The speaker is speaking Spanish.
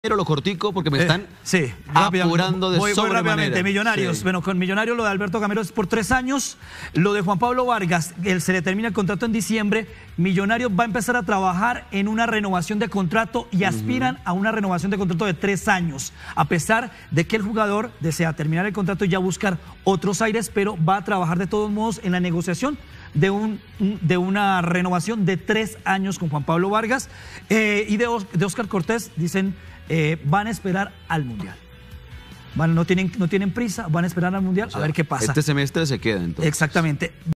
Pero lo cortico porque me están sí, apurando de voy rápidamente. sobremanera. Millonarios, Sí. bueno, con Millonarios lo de Alberto Gamero es por 3 años. Lo de Juan Pablo Vargas, se le termina el contrato en diciembre. Millonarios va a empezar a trabajar en una renovación de contrato y aspiran a una renovación de contrato de 3 años. A pesar de que el jugador desea terminar el contrato y ya buscar otros aires, pero va a trabajar de todos modos en la negociación de una renovación de 3 años con Juan Pablo Vargas. Y de Oscar Cortés dicen... van a esperar al Mundial. No tienen prisa, van a esperar al Mundial, o sea, a ver qué pasa. Este semestre se queda entonces. Exactamente.